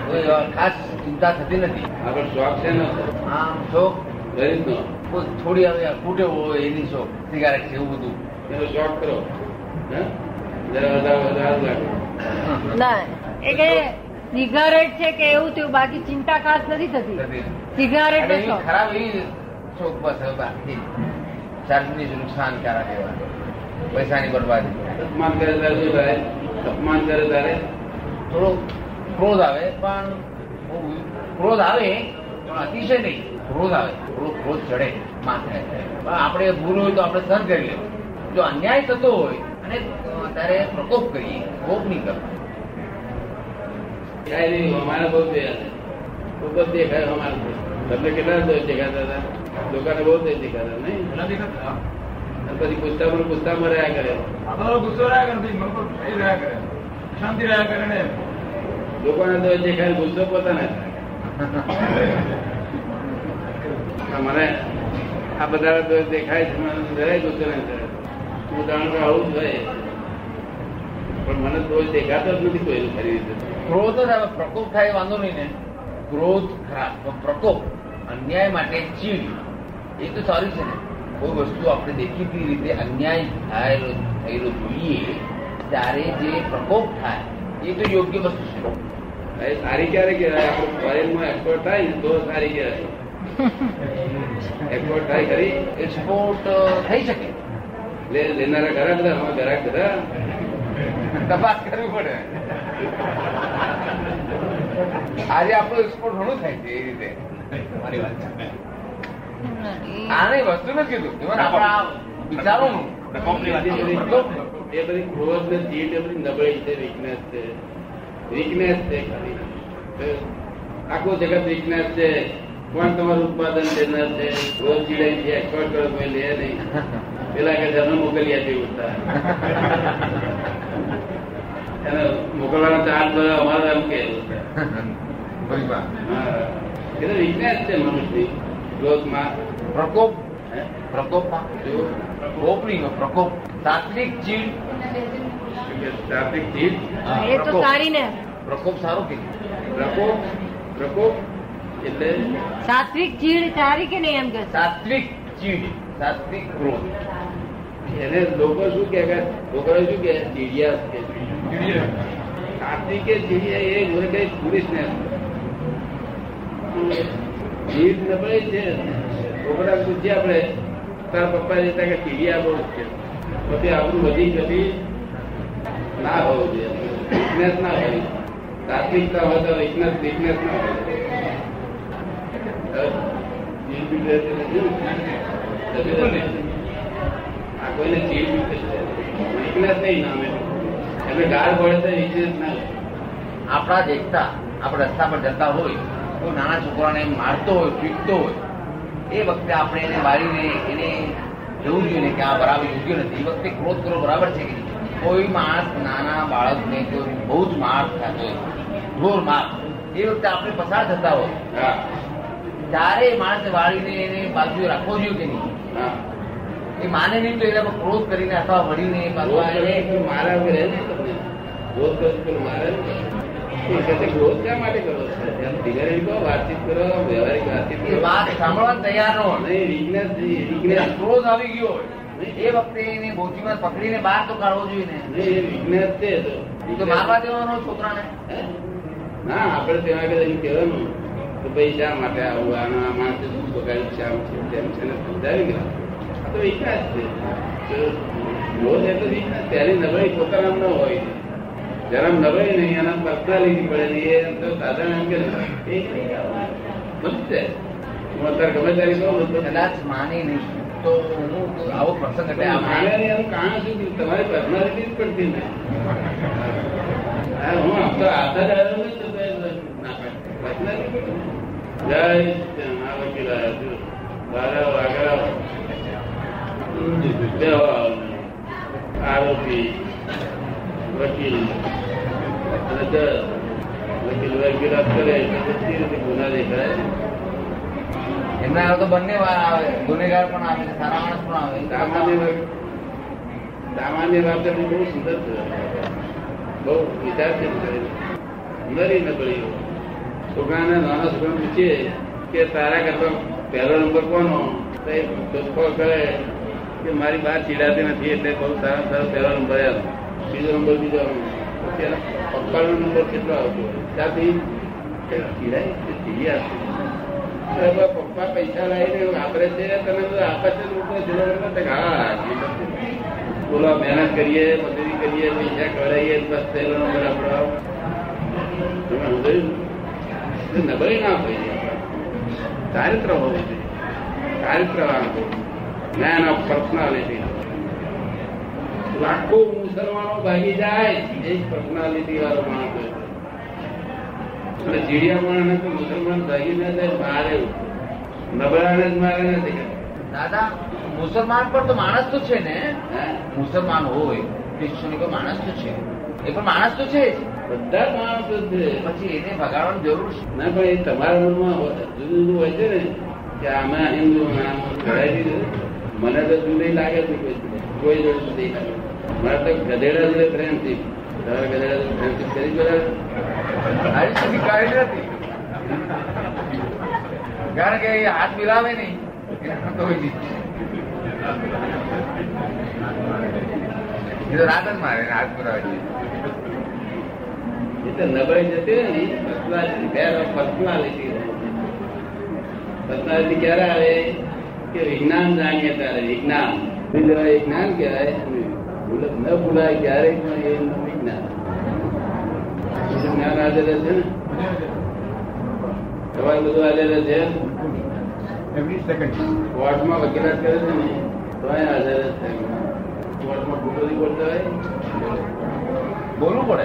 ખાસ ચિંતા થતી નથી. આપણે શોખ છે ને આમ શોખ ગરીબનો થોડી હવે ફૂટે હોય એની શોખ સિગારેટ છે એવું બધું એનો શોખ કરો. જરા વધારે લાગે ના એ કે સિગારેટ છે કે એવું થયું, બાકી ચિંતા ખાસ નથી થતી. સિગારેટ નો શોખ ખરાબ એવી શોખ બસ બાકી શારીરિક નુકસાનકારક એવા પૈસાની બરબાદી. અપમાન કરે ત્યારે શું થાય? અપમાન કરે ત્યારે થોડો ક્રોધ આવે, પણ ક્રોધ આવે પણ અતિશય નહીં. ક્રોધ આવે, થોડો ક્રોધ ચડે માથે. પણ આપણે ભૂલ હોય તો આપણે સહન કરી લેવું. જો અન્યાય થતો હોય અને ત્યારે પ્રકોપ કરીએ, કોપ નહીં કરવો. કાંઈ નહીં, અમારે બહુ ખૂબ જ દેખાય. અમારે તમને કેટલા દેખાતા હતા? લોકોને બહુ દેખાતા નહીં? પછી પૂછતામાં રહ્યા કરે, ગુસ્સો રહ્યા કરે, શાંતિ રહ્યા કરે ને લોકોને તો દેખાય, ગુસ્સો પોતાના. મને આ બધા દેખાય છે, મને જરાય ગુસ્સો નહીં કરે. હું જાણું કે આવું જ હોય, પણ મને તો દેખાતો જ નથી કોઈ ખરી રીતે. ક્રોધ જ આવે, પ્રકોપ થાય વાંધો નહીં ને. ક્રોધ ખરાબ, પ્રકોપ અન્યાય માટે ચીડ એ તો સારી છે ને. કોઈ વસ્તુ આપણે દેખીતી રીતે અન્યાય થયેલો જોઈએ ત્યારે જે પ્રકોપ થાય એ તો યોગ્ય વસ્તુ છે. સારી ક્યારે કહેવાય? આપણે ફોરેનમાં એક્સપોર્ટ થાય ને તો સારી કહેવાય. એક્સપોર્ટ થાય ખરી? એક્સપોર્ટ થઈ શકે. લેનારા ઘરા બધા, અમારા ઘરા બધા તપાસ કરવી પડે. આજે આપણો એક્સપોર્ટ ઘણું થાય છે એ રીતે. મારી વાત છે. આને વસ્તુ નથી કીધું, આપણા વિચારોનું એ બધી ક્રોધ ને ચીડ એ બધી નબળી છે, વીકનેસ છે. વીકનેસ છે ખાલી. આખું જગત વીકનેસ છે. કોણ તમારું ઉત્પાદન લેનાર છે? ક્રોધ ચીડાઈ છે, એક્સપોર્ટ કરો કોઈ લે નહીં. પેલા કે જન્મ મોકલી આપી ઉઠતા એને મોકલવાનો ચાર્જ બધો અમારો એમ કે વીકનેસ છે મનુષ્યની. ક્રોધમાં પ્રકોપ, પ્રકોપમાં કોપ નહીં, પ્રકોપ. સાત્વિક ચીડ, ટ્રાફિક ચીડ, એ તો સારી ને. પ્રકોપ સારો કે પ્રકોપ. પ્રકોપ એટલે સાત્વિક ચીડ સારી કે નહીં એમ કે. સાત્વિક ચીડ, સાત્વિક ક્રોધ. એને લોકો શું કે લોકો શું કે ચીડિયા કે સાત્વિક કે ચીડિયા એ મને કઈ પુરુષને ચીડ નબળી છે. છોકરા પૂછીએ આપણે તારા પપ્પા જતા કે ચીડિયા બહુ છે, પછી આપણું બધી કદી ના હોવું જોઈએ. વીકનેસ ના હોય. સાત્વિકતા હોય તો વીકનેસ ના હોય. આ કોઈને ચીડ વીકનેસ નહીં નામે એટલે ગાળ પડે તો વીકનેસ ના હોય. આપણા દેખતા આપણે રસ્તા પર જતા હોય તો નાના છોકરાને મારતો હોય, પીટતો હોય, એ વખતે આપણે એને મારીને એને જવું જોઈએ કે આ બરાબર યોગ્ય નથી. એ વખતે ક્રોધ કરવો બરાબર છે કે નહીં? કોઈ માણસ નાના બાળકને કોઈ બહુ જ માર થતો હોય, જોર માર, એ વખતે આપણે પસાર થતા હોય ત્યારે માણસે વાળીને એને બાજુ રાખવો જોઈએ કે નહીં? એ માને નહીં તો એના પર ક્રોધ કરીને અથવા વળીને મારા વગર રહે ને તમને ક્રોધ કરો મારે ક્રોધ શા માટે કરો? વાતચીત કરો, વ્યવહારિક વાતચીત કરો. વાત સાંભળવા તૈયાર ન હોય. વીકનેસ ક્રોધ આવી ગયો હોય એ વખતે એને બોચીમાં પકડીને બહાર તો કાઢવો જોઈએ ને. વીકનેસ છે તો મારવા દેવાનો છોકરાને ના. આપણે ત્યાં આગળ કહેવાનું તો ભાઈ શા માટે આવું આ માણસે શું બગાડ્યું છે, આમ છે તેમ છે ને સમજાવી ગયા. આ તો વિકાસ છે. ક્રોધ એટલે વિકાસ. ત્યારે નબળી પોતાના ન હોય. જરા નબળી નહીં, એના પર્સનાલિટી પડે નહીં. એ તો સાધારણ એમ કે બધું છે. હું અત્યારે ગમે ત્યારે કહું કદાચ માને નહીં તો હું આવો પ્રસંગ એટલે માને નહીં એનું કારણ શું? તમારી પર્સનાલિટી જ પડતી નહીં. હું આમ તો આધાર આવ્યો નહીં તો ના પર્સનાલિટી. જય આ વકીલ આરોપી વકીલ અને વકીલ વકીલાત કરે ગુના દેખાય. એમના તો બંને વાર આવે, ગુનેગાર પણ આવે, સારા માણસ પણ આવે. સામાન્ય બાબત બહુ સુંદર છે. બહુ વિચારશીલ કરે. નરી નબળી છોકરાને નાના છોકરાને પૂછીએ કે તારા કરતા પહેલો નંબર કોનો, તો એ શોધખોળ કરે કે મારી બહાર ચીડાતી નથી એટલે બહુ સારા સારો પહેલો નંબર આવ્યો, બીજો નંબર બીજો, પછી એના પપ્પાનો નંબર કેટલો આવતો ત્યાંથી ચીડાય ચીડી આવશે. પપ્પા પૈસા લાવીને વાપરે છે, તમે આપે છે બોલો મહેનત કરીએ, મજૂરી કરીએ, પૈસા કરાવીએ, બસ પહેલો નંબર આપણો નબળી ના હોય. ચારિત્ર હોવું જોઈએ, ચારિત્ર જ્ઞાન ઓફ પર્સનાલિટી. લાખો મુસલમાનો ભાગી જાય એ પર્સનાલિટી વાળો માણસ હોય. એટલે ચીડિયા માણસ તો મુસલમાન ભાગી ના જાય, મારે નબળાને જ મારે નથી. દાદા મુસલમાન પણ તો માણસ તો છે ને, મુસલમાન હોય ક્રિશ્ચન માણસ તો છે, એ પણ માણસ તો છે જ. બધા માણસો છે, પછી એને ભગાડવાની જરૂર છે ના? પણ એ તમારા મનમાં જુદું જુદું હોય છે ને કે આમાં હિન્દુ મને તો જુદી લાગે છે, કોઈ જોડે જુદી લાગે. મારે તો ગધેડા જોડે ફ્રેન્ડશીપ, તમારે ગધેડા જોડે ફ્રેન્ડશીપ કરી બરાબર મારી સુધી કાઢી નથી, કારણ કે એ હાથ મિલાવે નહીં તો રાત જ મારે હાથ પુરાવે છે. એટલે નબળી જતી ને પર્સનાલિટી. પર્સનાલિટી ક્યારે આવે કે વિજ્ઞાન જાણીએ ત્યારે. વિજ્ઞાન વિજ્ઞાન કહેવાય, ન ભૂલાય ક્યારેક પણ એ વિજ્ઞાન. જ્ઞાન હાજર છે ને, તમારે બધું હાજર છે. કોર્ટમાં વકીલાત કરે છે ને તો હાજર છે. કોર્ટમાં ખોટો નહીં બોલતો હોય, બોલવું પડે,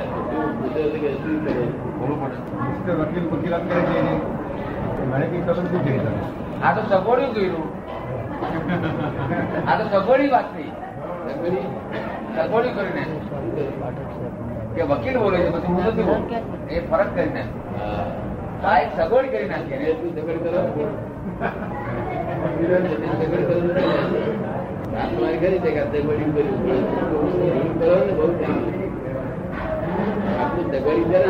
વકીલ વકીલાત કરે છે મારે કઈ કશું શું છે? આ તો સગવડ્યું કર્યું, આ તો સગવડી વાત નહીં, સગવડ્યું કરીને કે વકીલ બોલે છે પછી હું નથી બોલું, એ ફરક કરીને આ એક સગવડ કરી નાખીએ. એટલું દખલ કરો, તમારી ખરી છે કે દગડી કર્યું કરો ને બહુ આપણું દગડી કરે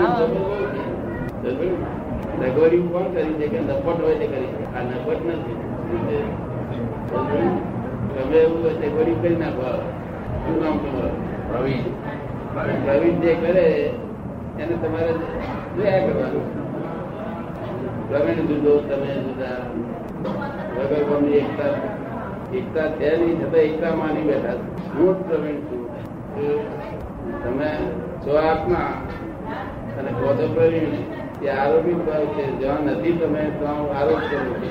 દગડી કોણ કરી છે કે નફટ હોય તે કરી છે, આ નફટ નથી. તમે એવું હોય દગડી કરી નાખો. શું નામ તમારું? પ્રવીણ. પ્રવીણ જે કરે એને તમારે જોયા કરવાનું. પ્રવીણ જુદો, તમે જુદા, વગર કોની એકતા એકતા છે નહીં, છતાં એકતા માની બેઠા. હું જ પ્રવીણ છું, તમે છો આત્મા અને પોતે પ્રવીણ. એ આરોપિત ભાવ છે. જ્યાં નથી તમે ત્યાં આરોપ કરો છો.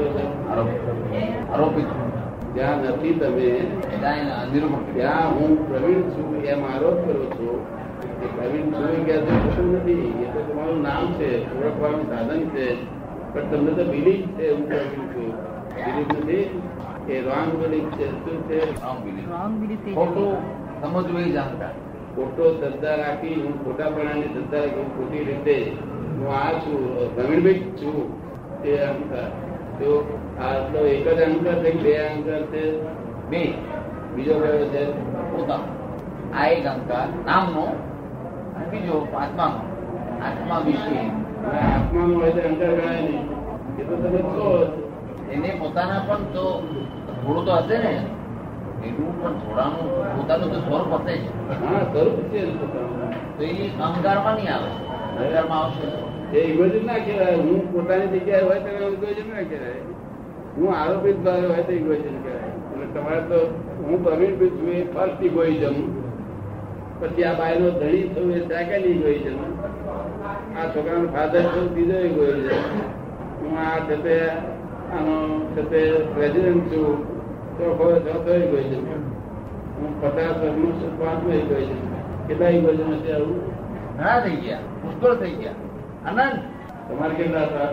આરોપિત જ્યાં નથી તમે ત્યાં હું પ્રવીણ છું એમ આરોપ કરો છો. એ પ્રવીણ છું એ કહેતું નથી, એ તો તમારું નામ છે, ઓળખવાનું સાધન છે. પણ તમને તો બિલીફ છે હું પ્રવીણ છું. બિલીફ નથી, એ રોંગ બિલીફ છે. શું છે? ખોટું સમજવું એ જાણતા. ખોટો શ્રદ્ધા રાખી, હું ખોટાપણાની શ્રદ્ધા રાખી, ખોટી રીતે હું આ છું, પ્રવીણભાઈ છું, તે અહંકાર. તો આ તો એક જ અહંકાર છે, બે અહંકાર છે, બે બીજો કયો છે? પોતાનો. આ એક અહંકાર નામનો, અને બીજો આત્માનો. આત્મા વિશે આત્માનો હોય તો અહંકાર ગણાય નહીં. એ તો તમે છો. એને પોતાના પણ તો થોડું તો હશે ને, એનું પણ થોડાનું પોતાનું તો સ્વરૂપ હશે જ. હા, સ્વરૂપ છે પોતાનું. તો એ અહંકારમાં નહીં આવે, અહંકારમાં આવશે. એ ઇગોઇઝમ ના કહેવાય. હું પોતાની જગ્યાએ હોય તો ઇગોઇઝમ ના કહેવાય. હું આરોપિત ભાવે હોય તો ઇગોઇઝમ કહેવાય. એટલે તમારે તો હું પ્રવીણભાઈ છું એ ફર્સ્ટ ઇગોઇઝમ, પછી આ બાયનો ધણી છું એ સેકન્ડ ઇગોઇઝમ, આ છોકરાનો ફાધર છું બીજો ઇગોઇઝમ, હું આ છતે આનો છતે પ્રેસિડેન્ટ છું ચોથો ઇગોઇઝમ, હું 50 વર્ષનું છું પાંચમો ઇગોઇઝમ. કેટલા ઇગોઇઝમ હશે? આવું ઘણા થઈ ગયા, પુષ્કળ થઈ ગયા. આનંદ તમારે કેટલા હતા?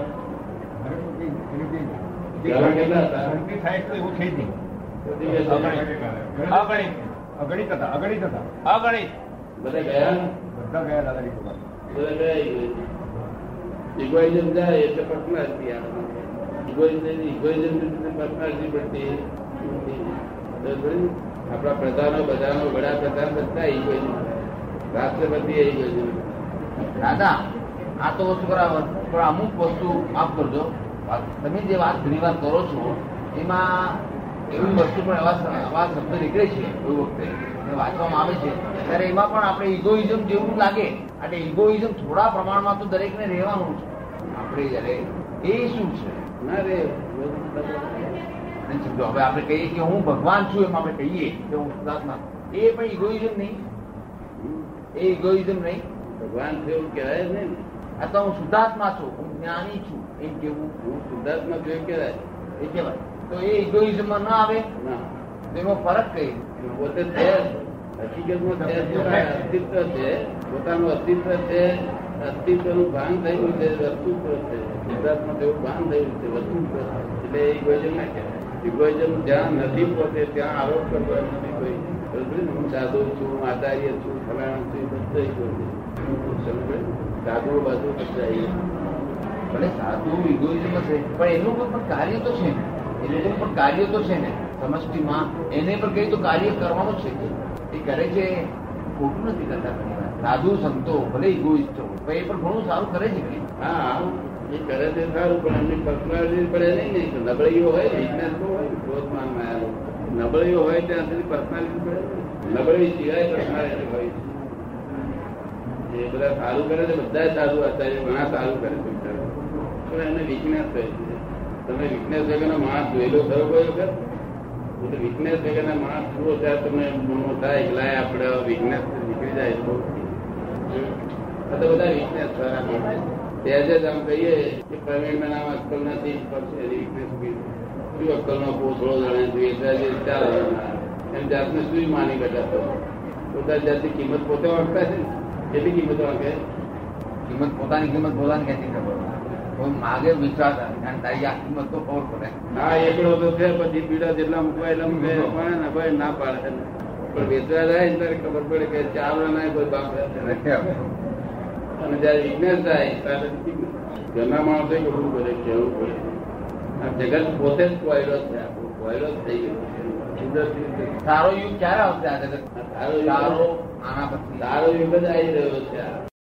કેટલા હતા? થાય તો એવું થઈ જ નહીં. અગણિત હતા, અગણિત હતા, અગણિત. બધા ગયા, બધા ગયા દાદાની કૃપા. બધા ગયા. ઇગોઇઝમ જાય એટલે પર્સનાલિટી આવે. ઇગોઇઝમ પર્સનાલિટી પડતી. આપણા પ્રધાનો બધાનો વડાપ્રધાન બધા ઇગોઇઝમ, રાષ્ટ્રપતિ ઇગોઇઝમ. દાદા આ તો વસ્તુ બરાબર, પણ અમુક વસ્તુ માફ કરજો, તમે જે વાત ઘણી વાર કરો છો એમાં એવી વસ્તુ પણ એવા શબ્દ નીકળે છે કોઈ વખતે વાંચવામાં આવે છે ત્યારે એમાં પણ આપણે ઇગોઇઝમ જેવું લાગે. એટલે ઇગોઇઝમ થોડા પ્રમાણમાં તો દરેકને રહેવાનું છે. આપણે જયારે એ શું છે ના રે નહીં સમજો. હવે આપણે કહીએ કે હું ભગવાન છું, એમ આપણે કહીએ કે હું શુદ્ધાત્મા, એ પણ ઇગોઇઝમ નહીં. એ ઇગોઇઝમ નહીં. ભગવાન છે એવું કહેવાય જ નહીં. આ તો હું શુદ્ધાત્મા છું, હું જ્ઞાની છું એમ કેવું હું શુદ્ધાત્મા છું એવું કહેવાય એ કહેવાય. તો એ ઇગોઇઝમમાં ના આવે. ના, એમાં ફરક કઈ? પોતે છે હકીકતમાં છે, અસ્તિત્વ છે, પોતાનું અસ્તિત્વ છે, અસ્તિત્વનું ભાન થયું છે, વસ્તુત્વ છે. શુદ્ધાત્મા જેવું ભાન થયું છે, વસ્તુત્વ છે. એટલે ઇગોઇઝમ ના કહેવાય. ઇગોઇઝમ જ્યાં નથી પોતે ત્યાં આરોપ કરવો નથી કોઈ. હું સાધુ છું, આચાર્ય છું, ફલાણા છું, બધું સાધુ બધું બધા ભલે સાધુ ઇગોઇઝમ હશે પણ એનું કોઈ પણ કાર્ય તો છે ને. એ લોકો પણ કાર્ય તો છે ને સમષ્ટિમાં. એને પણ કઈ તો કાર્ય કરવાનું છે. એ કરે છે, ખોટું નથી કરતા. ઘણી વાર સાધુ સંતો ભલે ઇગોઇસ્ટ હોય પણ એ પણ ઘણું સારું કરે છે. હા, એ કરે છે સારું, પણ એમની પર્સનાલિટી પડે નહીં. નબળીઓ હોય, વીકનેસ હોય, ક્રોધમાન માં નબળીઓ હોય ત્યાં સુધી પર્સનાલિટી પડે. નબળી સિવાય પર્સનાલિટી હોય. એ બધા સારું કરે છે, બધા સારું આચાર્ય ઘણા સારું કરે છે, પણ એને વીકનેસ હોય છે. તમે વીકનેસ વગરનો માણસ જોયેલો ખરો કોઈ વખત? વીકનેસ વગરના માણસ જુઓ ત્યારે તમને મોટા એકલા આપણે વીકનેસ નીકળી જાય. તો બધા વીકનેસ ત્યારે જ આમ કહીએ કે પ્રવીણ નામ અક્કલ નથી, વીકનેસ શું અક્કલ નો પોસડો જણે જોઈએ ચાલે એમ જાતને શું માની બેઠા. પોતાની જાતની કિંમત પોતે વાંચતા છે ને. કેટલી કિંમત વાંચે? કિંમત પોતાની કિંમત પોતાની ક્યાંથી ખબર? કોઈ માગે વિશ્વાસ અને તારી આ કિંમત તો ખબર પડે. હા, એકડો તો છે, પછી પીડા જેટલા મૂકવા એટલા મૂકે ને ભાઈ ના પાડે. પણ વેચવા જાય ત્યારે ખબર પડે કે ચાર ના કોઈ બાપ રહેશે. અને જયારે વિજ્ઞાન થાય ત્યારે ઘરના માણસો કબૂલ કરે, કહેવું પડે. આ જગત પોતે જ કોયલો છે, કોયલો જ થઈ ગયો. સારો યુગ ક્યારે આવશે આ જગત? સારો સારો આના પછી સારો યુગ જ આવી રહ્યો છે.